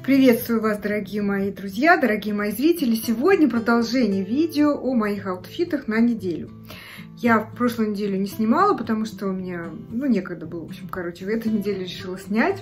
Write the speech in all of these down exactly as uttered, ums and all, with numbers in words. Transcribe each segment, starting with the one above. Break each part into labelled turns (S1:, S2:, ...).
S1: Приветствую вас, дорогие мои друзья, дорогие мои зрители! Сегодня продолжение видео о моих аутфитах на неделю. Я в прошлую неделю не снимала, потому что у меня, ну, некогда было, в общем, короче, в этой неделе решила снять.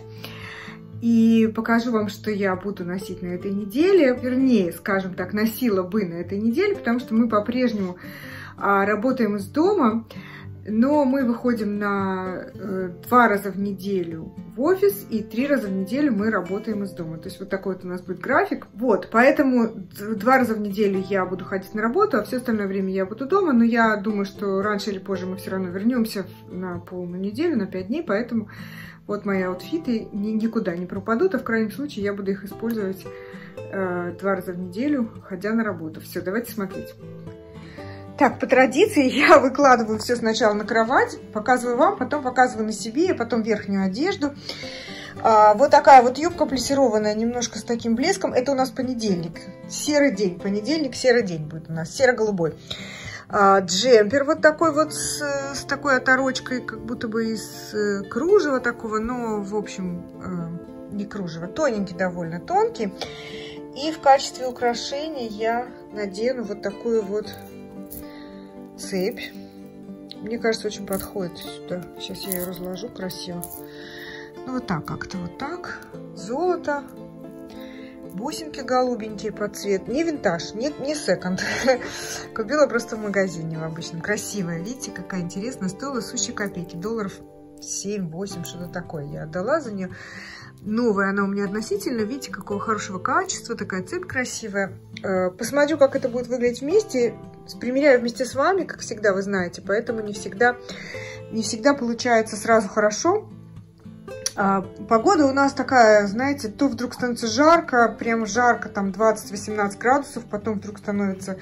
S1: И покажу вам, что я буду носить на этой неделе. Вернее, скажем так, носила бы на этой неделе, потому что мы по-прежнему а, работаем из дома. Но мы выходим на э, два раза в неделю в офис, и три раза в неделю мы работаем из дома. То есть вот такой вот у нас будет график. Вот, поэтому два раза в неделю я буду ходить на работу, а все остальное время я буду дома. Но я думаю, что раньше или позже мы все равно вернемся на полную неделю, на пять дней. Поэтому вот мои аутфиты никуда не пропадут, а в крайнем случае я буду их использовать э, два раза в неделю, ходя на работу. Все, давайте смотреть. Так, по традиции я выкладываю все сначала на кровать, показываю вам, потом показываю на себе, потом верхнюю одежду. А, вот такая вот юбка плессированная, немножко с таким блеском. Это у нас понедельник, серый день, понедельник, серый день будет у нас, серо-голубой. А, джемпер вот такой вот с, с такой оторочкой, как будто бы из кружева такого, но в общем э, не кружева, тоненький довольно, тонкий. И в качестве украшения я надену вот такую вот цепь. Мне кажется, очень подходит сюда. Сейчас я ее разложу красиво. Ну, вот так как-то, вот так. Золото. Бусинки голубенькие под цвет. Не винтаж, не, не секонд. Купила просто в магазине в обычном. Красивая. Видите, какая интересная. Стоила сущие копейки. Долларов семь-восемь, что-то такое. Я отдала за нее. Новая она у меня относительно. Видите, какого хорошего качества. Такая цепь красивая. Посмотрю, как это будет выглядеть вместе. Примеряю вместе с вами, как всегда, вы знаете. Поэтому не всегда, не всегда получается сразу хорошо. Погода у нас такая, знаете, то вдруг становится жарко. Прям жарко, там двадцать-восемнадцать градусов. Потом вдруг становится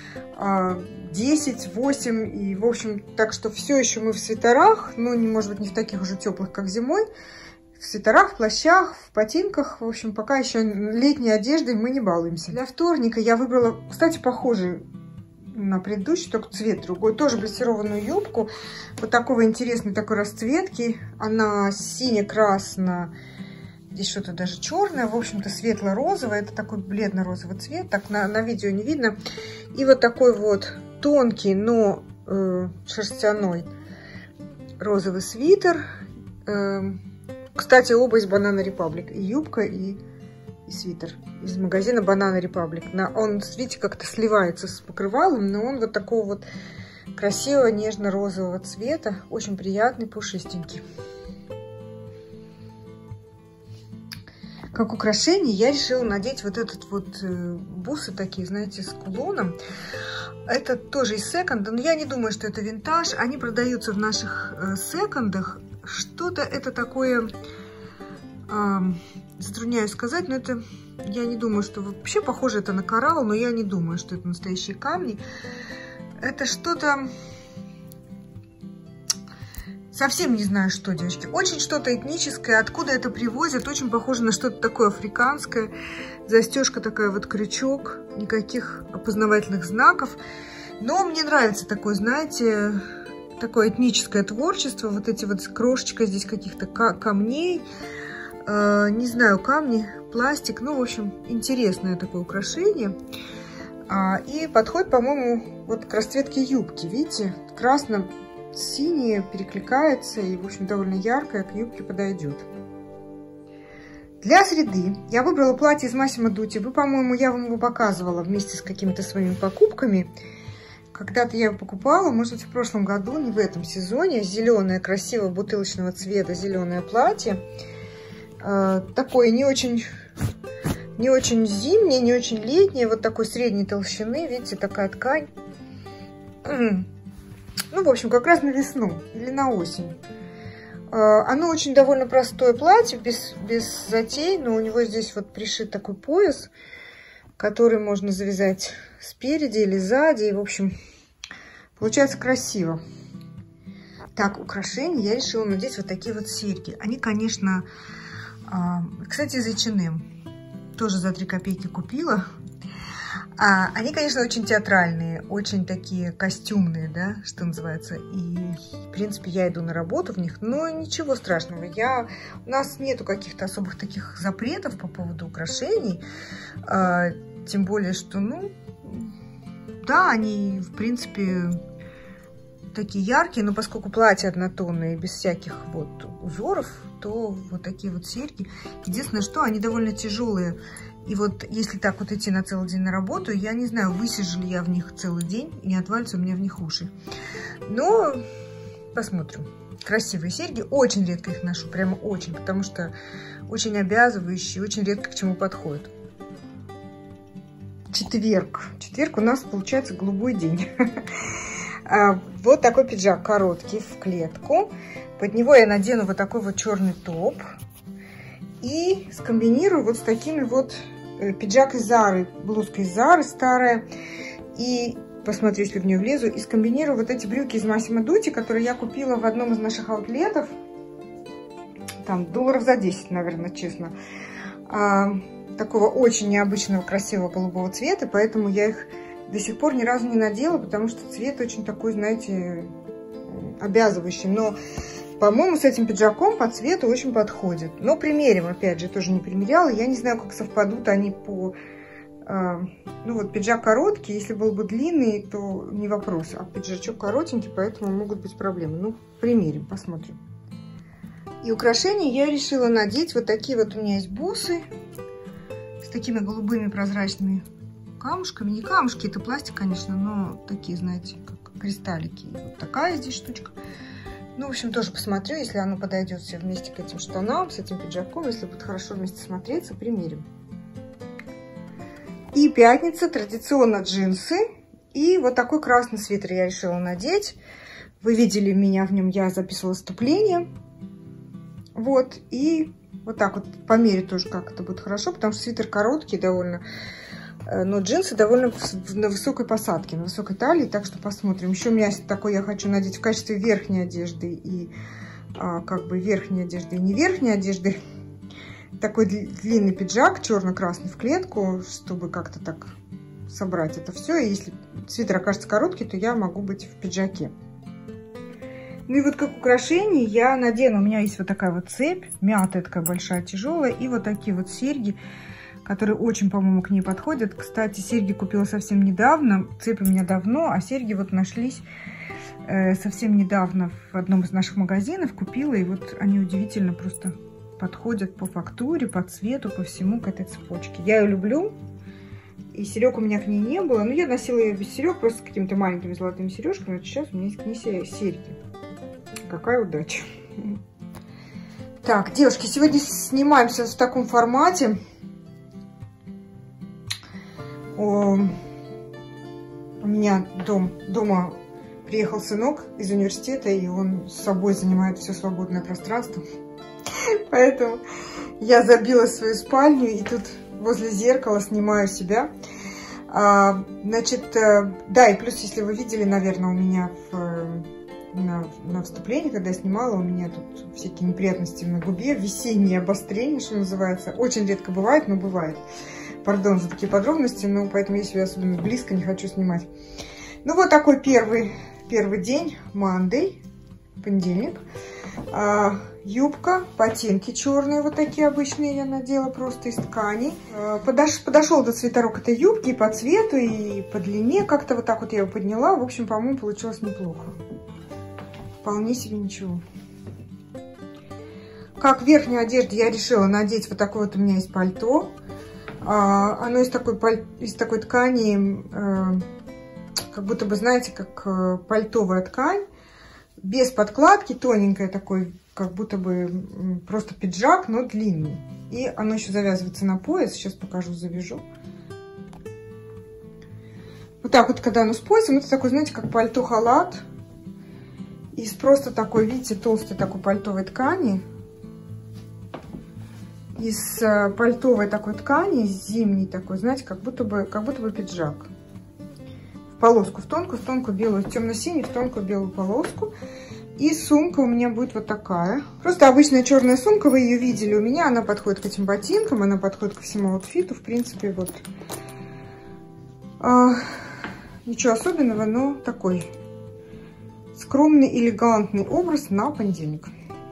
S1: десять-восемь. И, в общем, так что все еще мы в свитерах. Ну, не, может быть, не в таких уже теплых, как зимой. В свитерах, в плащах, в ботинках. В общем, пока еще летней одеждой мы не балуемся. Для вторника я выбрала, кстати, похожий на предыдущий, только цвет другой. Тоже блессированную юбку. Вот такого интересной такой расцветки. Она сине-красно. Здесь что-то даже черное. В общем-то, светло-розовое. Это такой бледно-розовый цвет. Так на, на видео не видно. И вот такой вот тонкий, но э, шерстяной розовый свитер. Э, Кстати, оба из Banana Republic. И юбка, и, и свитер. Из магазина Banana Republic. На, он, видите, как-то сливается с покрывалом, но он вот такого вот красивого нежно-розового цвета. Очень приятный, пушистенький. Как украшение я решила надеть вот этот вот э, бусы такие, знаете, с кулоном. Это тоже из секонда, но я не думаю, что это винтаж. Они продаются в наших э, секондах. Что-то это такое, э, затрудняюсь сказать, но это, я не думаю, что вообще похоже это на коралл, но я не думаю, что это настоящие камни. Это что-то, совсем не знаю что, девочки, очень что-то этническое, откуда это привозят, очень похоже на что-то такое африканское. Застежка такая вот, крючок, никаких опознавательных знаков. Но мне нравится такое, знаете, такое этническое творчество. Вот эти вот крошечка здесь каких-то камней. Э, не знаю, камни, пластик. Ну, в общем, интересное такое украшение. А, и подходит, по-моему, вот к расцветке юбки. Видите, красно-синее перекликается. И, в общем, довольно яркое к юбке подойдет. Для среды я выбрала платье из Massimo Dutti. Вы, по-моему, я вам его показывала вместе с какими-то своими покупками. Когда-то я его покупала, может быть, в прошлом году, не в этом сезоне. Зеленое, красивое, бутылочного цвета зеленое платье. Э, такое не очень, не очень зимнее, не очень летнее. Вот такой средней толщины. Видите, такая ткань. Ну, в общем, как раз на весну или на осень. Оно очень довольно простое платье, без, без затей, но у него здесь вот пришит такой пояс, который можно завязать спереди или сзади. И, в общем, получается красиво. Так, украшения я решила надеть вот такие вот серьги. Они, конечно, кстати, из эйч энд эм. Тоже за три копейки купила. А, они, конечно, очень театральные, очень такие костюмные, да, что называется. И, в принципе, я иду на работу в них, но ничего страшного. Я, у нас нету каких-то особых таких запретов по поводу украшений. А, тем более, что, ну, да, они, в принципе, такие яркие, но поскольку платья однотонные, без всяких вот узоров, то вот такие вот серьги. Единственное, что они довольно тяжелые. И вот если так вот идти на целый день на работу, я не знаю, высижу ли я в них целый день, и не отвалится у меня в них уши. Но посмотрим. Красивые серьги. Очень редко их ношу, прямо очень, потому что очень обязывающие, очень редко к чему подходят. Четверг. Четверг у нас получается голубой день. Вот такой пиджак короткий в клетку. Под него я надену вот такой вот черный топ. И скомбинирую вот с такими вот пиджак из Зары, блузка из Зары старая. И посмотрю, если в нее влезу. И скомбинирую вот эти брюки из Массимо Дутти, которые я купила в одном из наших аутлетов. Там долларов за десять, наверное, честно. А, такого очень необычного, красивого голубого цвета. Поэтому я их до сих пор ни разу не надела, потому что цвет очень такой, знаете, обязывающий. Но, по-моему, с этим пиджаком по цвету очень подходит. Но примерим, опять же, тоже не примеряла. Я не знаю, как совпадут они по... Э, ну вот, пиджак короткий. Если был бы длинный, то не вопрос. А пиджачок коротенький, поэтому могут быть проблемы. Ну, примерим, посмотрим. И украшения я решила надеть. Вот такие вот у меня есть бусы. С такими голубыми прозрачными камушками. Не камушки, это пластик, конечно, но такие, знаете, как кристаллики. Вот такая здесь штучка. Ну, в общем, тоже посмотрю, если оно подойдет все вместе к этим штанам, с этим пиджаком. Если будет хорошо вместе смотреться, примерим. И пятница, традиционно джинсы. И вот такой красный свитер я решила надеть. Вы видели меня в нем, я записывала вступление. Вот, и вот так вот померить тоже, как это будет хорошо, потому что свитер короткий довольно. Но джинсы довольно на высокой посадке, на высокой талии, так что посмотрим. Еще у меня такой я хочу надеть в качестве верхней одежды и а, как бы верхней одежды и не верхней одежды. Такой длинный пиджак, черно-красный в клетку, чтобы как-то так собрать это все. И если свитер окажется короткий, то я могу быть в пиджаке. Ну и вот как украшение я надену, у меня есть вот такая вот цепь, мятая такая большая, тяжелая, и вот такие вот серьги, которые очень, по-моему, к ней подходят. Кстати, серьги купила совсем недавно. Цепь у меня давно, а серьги вот нашлись э, совсем недавно в одном из наших магазинов. Купила, и вот они удивительно просто подходят по фактуре, по цвету, по всему к этой цепочке. Я ее люблю. И серег у меня к ней не было. Но я носила ее без серег, просто с какими-то маленькими золотыми сережками. Вот сейчас у меня есть к ней серьги. Какая удача. Так, девушки, сегодня снимаемся в таком формате. У меня дом, дома приехал сынок из университета, и он с собой занимает все свободное пространство. Поэтому я забила свою спальню, и тут возле зеркала снимаю себя. Значит, да, и плюс, если вы видели, наверное, у меня в, на, на вступлении, когда я снимала, у меня тут всякие неприятности на губе, весеннее обострение, что называется. Очень редко бывает, но бывает. Пардон за такие подробности, но поэтому я себя особенно близко не хочу снимать. Ну, вот такой первый, первый день, Monday, понедельник. А, юбка, ботинки черные, вот такие обычные я надела, просто из ткани. А, подош, подошел до свитерок этой юбки и по цвету, и по длине. Как-то вот так вот я его подняла. В общем, по-моему, получилось неплохо. Вполне себе ничего. Как верхнюю одежду я решила надеть вот такое вот у меня есть пальто. А, оно из такой, из такой ткани, э, как будто бы, знаете, как э, пальтовая ткань, без подкладки, тоненькая такой, как будто бы просто пиджак, но длинный. И оно еще завязывается на пояс, сейчас покажу, завяжу. Вот так вот, когда оно с поясом, это такой, знаете, как пальто-халат. Из просто такой, видите, толстой такой пальтовой ткани. Из пальтовой такой ткани, зимней такой, знаете, как будто бы, как будто бы пиджак. В полоску, в тонкую, в тонкую белую, темно-синий, в тонкую белую полоску. И сумка у меня будет вот такая. Просто обычная черная сумка, вы ее видели у меня. Она подходит к этим ботинкам, она подходит ко всему аутфиту. В принципе, вот А, ничего особенного, но такой скромный, элегантный образ на понедельник.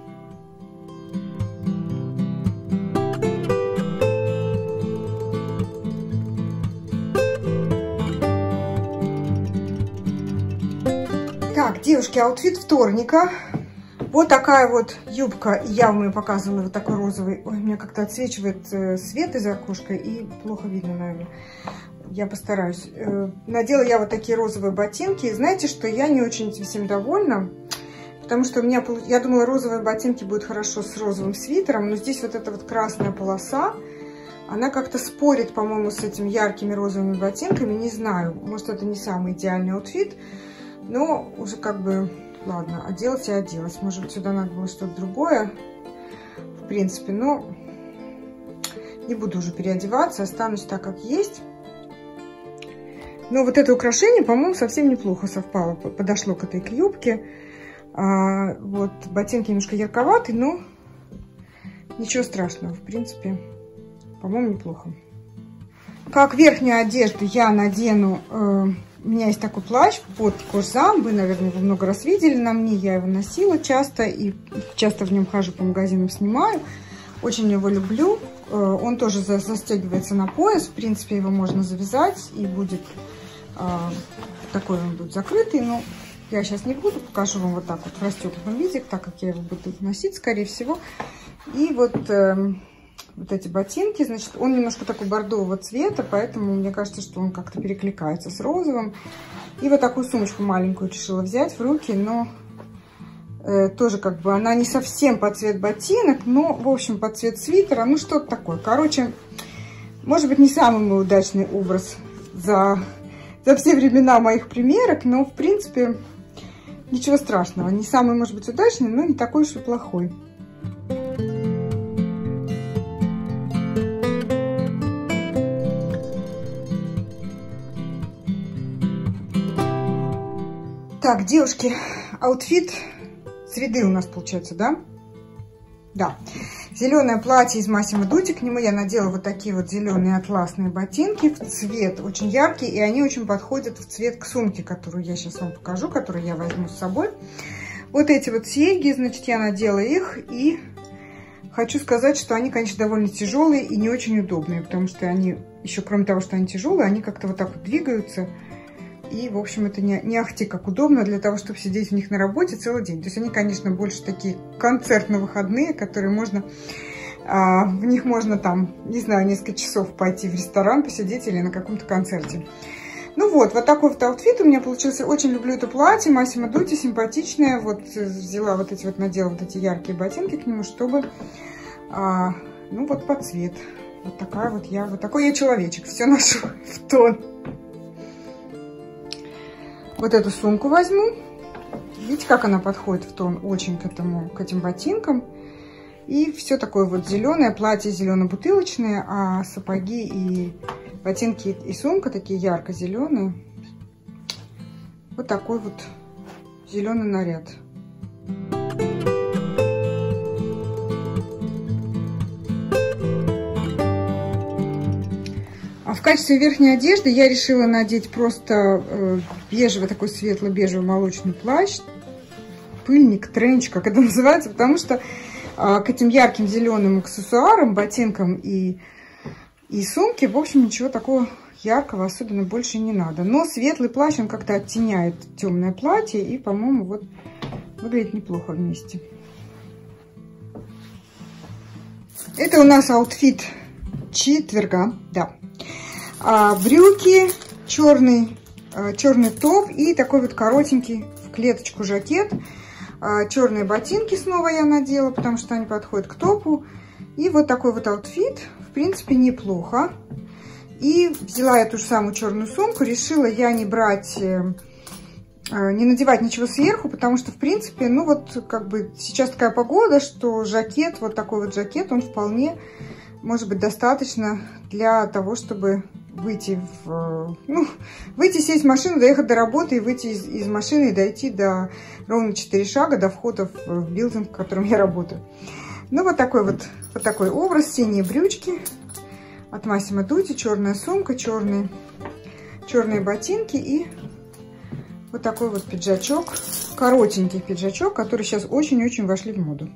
S1: Так, девушки, аутфит вторника. Вот такая вот юбка. Я вам ее показывала, вот такой розовый. Ой, меня как-то отсвечивает свет из окошка и плохо видно, наверное. Я постараюсь. Надела я вот такие розовые ботинки. Знаете, что я не очень этим довольна, потому что у меня, я думала, розовые ботинки будут хорошо с розовым свитером, но здесь вот эта вот красная полоса, она как-то спорит, по-моему, с этими яркими розовыми ботинками. Не знаю, может, это не самый идеальный аутфит, но уже как бы, ладно, оделась и оделась. Может быть, сюда надо было что-то другое, в принципе, но не буду уже переодеваться, останусь так, как есть. Но вот это украшение, по-моему, совсем неплохо совпало, подошло к этой юбке. А, вот ботинки немножко ярковатые, но ничего страшного, в принципе, по-моему, неплохо. Как верхнюю одежду я надену, э, у меня есть такой плащ под кожзам, вы, наверное, его много раз видели на мне, я его носила часто и часто в нем хожу по магазинам, снимаю. Очень его люблю, э, он тоже за, застегивается на пояс, в принципе, его можно завязать и будет... Такой он будет закрытый, но я сейчас не буду, покажу вам вот так вот в расстегнутом виде, так как я его буду носить, скорее всего. И вот, э, вот эти ботинки, значит, он немножко такой бордового цвета, поэтому мне кажется, что он как-то перекликается с розовым. И вот такую сумочку маленькую решила взять в руки, но э, тоже как бы она не совсем под цвет ботинок, но, в общем, под цвет свитера, ну что-то такое. Короче, может быть, не самый мой удачный образ за... за все времена моих примерок, но, в принципе, ничего страшного. Не самый, может быть, удачный, но не такой уж и плохой. Так, девушки, аутфит среды у нас получается, да? Да. Зеленое платье из Massimo Dutti, к нему я надела вот такие вот зеленые атласные ботинки в цвет очень яркий, и они очень подходят в цвет к сумке, которую я сейчас вам покажу, которую я возьму с собой. Вот эти вот серьги, значит, я надела их, и хочу сказать, что они, конечно, довольно тяжелые и не очень удобные, потому что они, еще кроме того, что они тяжелые, они как-то вот так вот двигаются. И, в общем, это не, не ахти как удобно для того, чтобы сидеть в них на работе целый день. То есть они, конечно, больше такие концертно-выходные, которые можно... А, в них можно там, не знаю, несколько часов пойти в ресторан, посидеть или на каком-то концерте. Ну вот, вот такой вот аутфит у меня получился. Очень люблю это платье. Massimo Dutti, симпатичное. Вот взяла вот эти вот, надела вот эти яркие ботинки к нему, чтобы... А, ну вот под цвет. Вот такая вот я, вот такой я человечек. Все ношу в тон. Вот эту сумку возьму. Видите, как она подходит в тон очень к этому, к этим ботинкам. И все такое вот зеленое, платье зелено-бутылочное, а сапоги и ботинки и сумка такие ярко-зеленые. Вот такой вот зеленый наряд. А в качестве верхней одежды я решила надеть просто э, бежевый, такой светло-бежевый молочный плащ. Пыльник, тренч, как это называется, потому что э, к этим ярким зеленым аксессуарам, ботинкам и, и сумке, в общем, ничего такого яркого особенно больше не надо. Но светлый плащ, он как-то оттеняет темное платье и, по-моему, вот выглядит неплохо вместе. Это у нас аутфит четверга, да. А, брюки, черный, а, черный топ и такой вот коротенький в клеточку жакет. А, черные ботинки снова я надела, потому что они подходят к топу. И вот такой вот аутфит, в принципе, неплохо. И взяла я ту же самую черную сумку. Решила я не брать, не надевать ничего сверху, потому что, в принципе, ну вот как бы сейчас такая погода, что жакет, вот такой вот жакет, он вполне может быть достаточно для того, чтобы выйти в, ну, выйти, сесть в машину, доехать до работы и выйти из, из машины и дойти до ровно четыре шага до входа в, в билдинг, в котором я работаю. Ну, вот такой вот, вот такой образ. Синие брючки от Massimo Dutti, черная сумка, черный, черные ботинки и вот такой вот пиджачок, коротенький пиджачок, который сейчас очень-очень вошли в моду.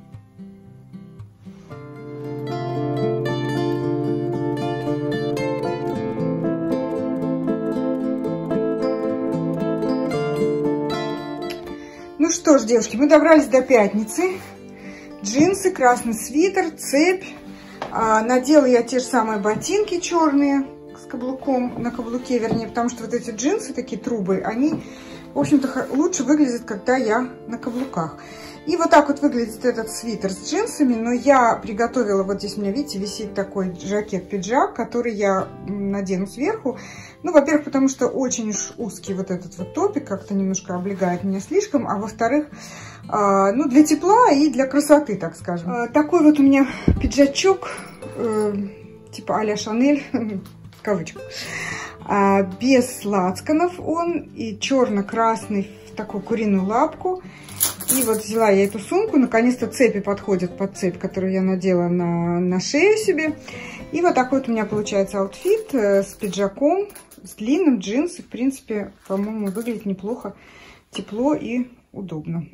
S1: Ну что ж, девушки, мы добрались до пятницы. Джинсы, красный свитер, цепь. А, надела я те же самые ботинки черные с каблуком, на каблуке, вернее, потому что вот эти джинсы, такие трубы, они, в общем-то, лучше выглядят, когда я на каблуках. И вот так вот выглядит этот свитер с джинсами, но я приготовила, вот здесь у меня, видите, висит такой жакет-пиджак, который я надену сверху. Ну, во-первых, потому что очень уж узкий вот этот вот топик, как-то немножко облегает меня слишком, а во-вторых, э, ну, для тепла и для красоты, так скажем. Э, такой вот у меня пиджачок, э, типа а-ля Шанель, в кавычках, э, без лацканов он, и черно-красный в такую куриную лапку. И вот взяла я эту сумку, наконец-то цепи подходят под цепь, которую я надела на, на шею себе. И вот такой вот у меня получается аутфит с пиджаком, с длинным, джинсы. В принципе, по-моему, выглядит неплохо, тепло и удобно.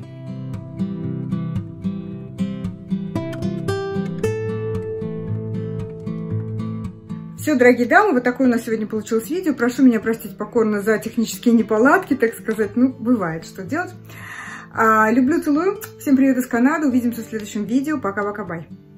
S1: Все, дорогие дамы, вот такое у нас сегодня получилось видео. Прошу меня простить покорно за технические неполадки, так сказать. Ну, бывает, что делать. А, люблю, целую. Всем привет из Канады. Увидимся в следующем видео. Пока-пока, бай.